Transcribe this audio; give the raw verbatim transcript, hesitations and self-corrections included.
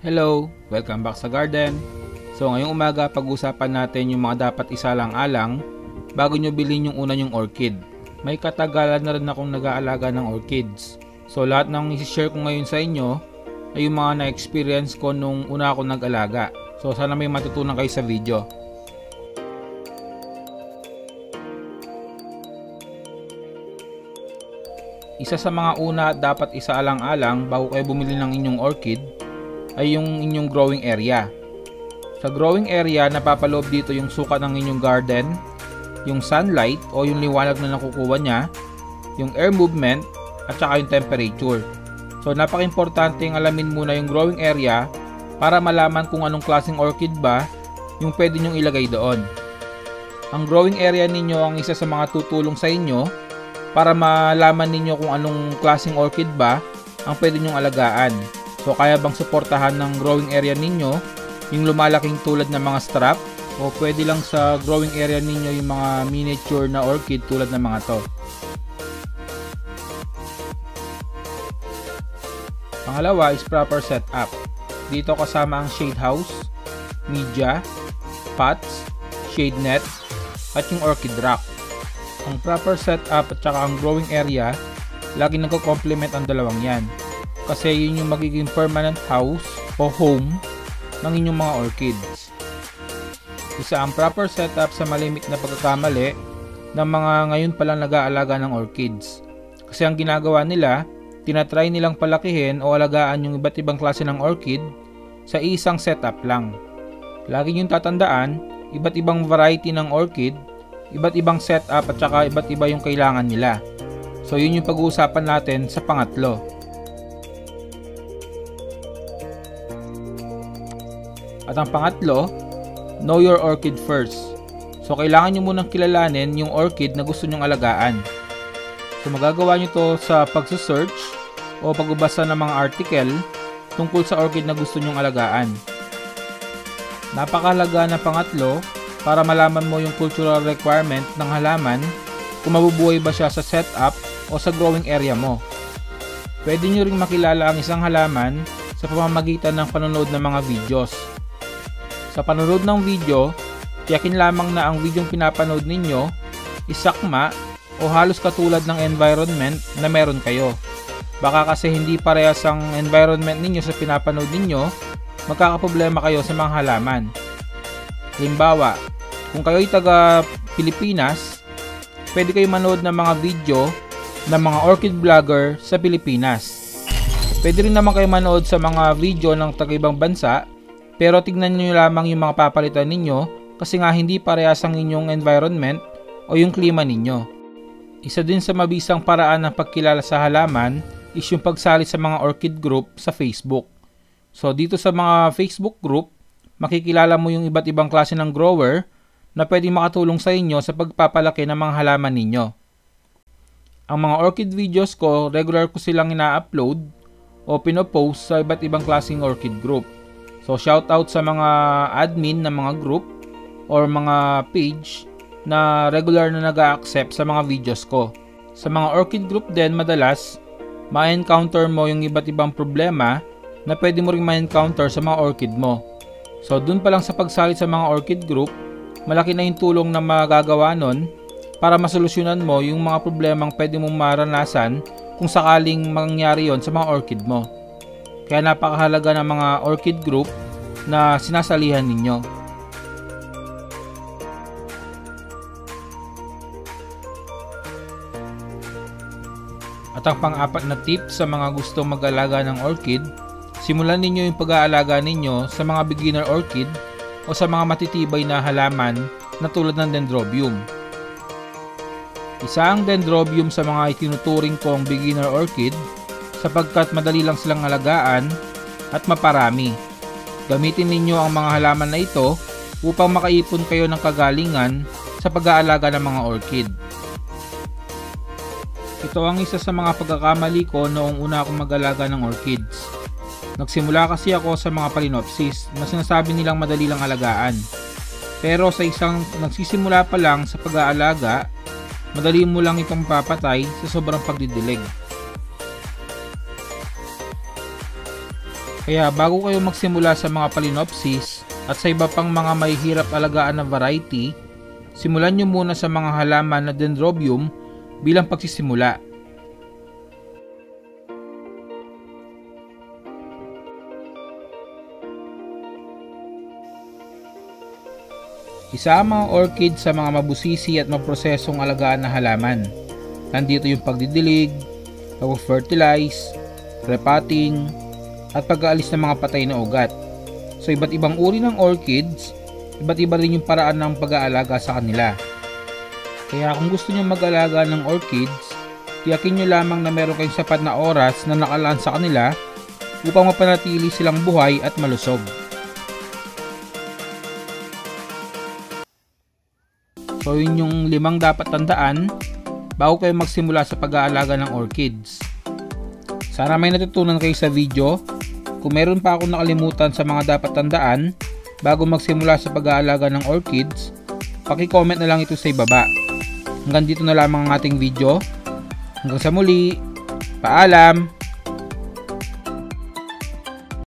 Hello! Welcome back sa garden. So ngayong umaga pag-usapan natin yung mga dapat isalang-alang bago nyo bilhin yung una nyong orchid. May katagalan na rin akong nag-aalaga ng orchids. So lahat ng isi-share ko ngayon sa inyo ay yung mga na-experience ko nung una ako nag-alaga. So sana may matutunan kayo sa video. Isa sa mga una dapat isaalang-alang bago kayo bumili ng inyong orchid ay yung inyong growing area. Sa growing area, napapaloob dito yung sukat ng inyong garden, yung sunlight o yung liwanag na nakukuha niya, yung air movement, at saka yung temperature. So napaka-importante yung alamin muna yung growing area para malaman kung anong klaseng orchid ba yung pwede nyong ilagay doon. Ang growing area ninyo ang isa sa mga tutulong sa inyo para malaman ninyo kung anong klaseng orchid ba ang pwede nyong alagaan. So kaya bang suportahan ng growing area ninyo yung lumalaking tulad ng mga strap o pwede lang sa growing area ninyo yung mga miniature na orchid tulad ng mga to. Pangalawa is proper setup. Dito kasama ang shade house, media, pots, shade net, at yung orchid rack. Ang proper setup at saka ang growing area, lagi nagko-complement ang dalawang yan. Kasi yun yung magiging permanent house o home ng inyong mga orchids. Isa ang proper setup sa malimit na pagkakamali ng mga ngayon palang nag-aalaga ng orchids. Kasi ang ginagawa nila, tinatry nilang palakihin o alagaan yung iba't ibang klase ng orchid sa isang setup lang. Lagi yung tatandaan, iba't ibang variety ng orchid, iba't ibang setup at saka iba't iba yung kailangan nila. So yun yung pag-uusapan natin sa pangatlo. At ang pangatlo, know your orchid first. So kailangan nyo munang kilalanin yung orchid na gusto nyong alagaan. So magagawa nyo to sa pagsusearch o pagbabasa ng mga article tungkol sa orchid na gusto nyong alagaan. Napakahalaga na pangatlo para malaman mo yung cultural requirement ng halaman kung mabubuhay ba siya sa setup o sa growing area mo. Pwede nyo ring makilala ang isang halaman sa pamamagitan ng panonood ng mga videos. Sa panonood ng video, tiyakin lamang na ang videong pinapanood ninyo is sakma o halos katulad ng environment na meron kayo. Baka kasi hindi parehas ang environment ninyo sa pinapanood ninyo, magkakaproblema kayo sa mga halaman. Halimbawa, kung kayo'y taga Pilipinas, pwede kayo manood ng mga video ng mga orchid vlogger sa Pilipinas. Pwede rin naman kayo manood sa mga video ng taga ibang bansa, pero tignan nyo lamang yung mga papalitan ninyo kasi nga hindi parehas ang inyong environment o yung klima ninyo. Isa din sa mabisang paraan ng pagkilala sa halaman is yung pagsali sa mga orchid group sa Facebook. So dito sa mga Facebook group, makikilala mo yung iba't ibang klase ng grower na pwedeng makatulong sa inyo sa pagpapalaki ng mga halaman ninyo. Ang mga orchid videos ko, regular ko silang ina-upload o pinopost sa iba't ibang klaseng orchid group. So shoutout sa mga admin ng mga group or mga page na regular na nag-a-accept sa mga videos ko. Sa mga orchid group din madalas, ma-encounter mo yung iba't ibang problema na pwede mo ring ma-encounter sa mga orchid mo. So dun pa lang sa pagsali sa mga orchid group, malaki na yung tulong na magagawa nun para masolusyonan mo yung mga problemang pwede mong maranasan kung sakaling mangyari yon sa mga orchid mo. Kaya napakahalaga ng mga orchid group na sinasalihan ninyo. At ang pang-apat na tip sa mga gustong mag-alaga ng orchid, simulan ninyo yung pag-aalaga ninyo sa mga beginner orchid o sa mga matitibay na halaman na tulad ng dendrobium. Isa ang dendrobium sa mga itinuturing kong beginner orchid sapagkat madali lang silang alagaan at maparami. Gamitin ninyo ang mga halaman na ito upang makaipon kayo ng kagalingan sa pag-aalaga ng mga orchid. Ito ang isa sa mga pagkakamali ko noong una akong mag-alaga ng orchids. Nagsimula kasi ako sa mga Phalaenopsis na sinasabi nilang madali lang alagaan. Pero sa isang nagsisimula pa lang sa pag-aalaga, madali mo lang itong papatay sa sobrang pagdidilig. Kaya bago kayo magsimula sa mga Phalaenopsis at sa iba pang mga may hirap alagaan na variety, simulan nyo muna sa mga halaman na dendrobium bilang pagsisimula. Isa ang mga orchid sa mga mabusisi at maprosesong alagaan na halaman. Nandito yung pagdidilig, pag-fertilize, repotting, at pag-aalis ng mga patay na ugat. So iba't ibang uri ng orchids, iba't iba rin yung paraan ng pag-aalaga sa kanila. Kaya kung gusto nyo mag-alaga ng orchids, tiyakin nyo lamang na meron kayong sapat na oras na nakalaan sa kanila upang mapanatili silang buhay at malusog. So yun yung limang dapat tandaan bago kayo magsimula sa pag-aalaga ng orchids. Sana may natutunan kayo sa video. Kung meron pa akong nakalimutan sa mga dapat tandaan bago magsimula sa pag-aalaga ng orchids, paki-comment na lang ito sa ibaba. Hanggang dito na lamang ang ating video. Hanggang sa muli, paalam!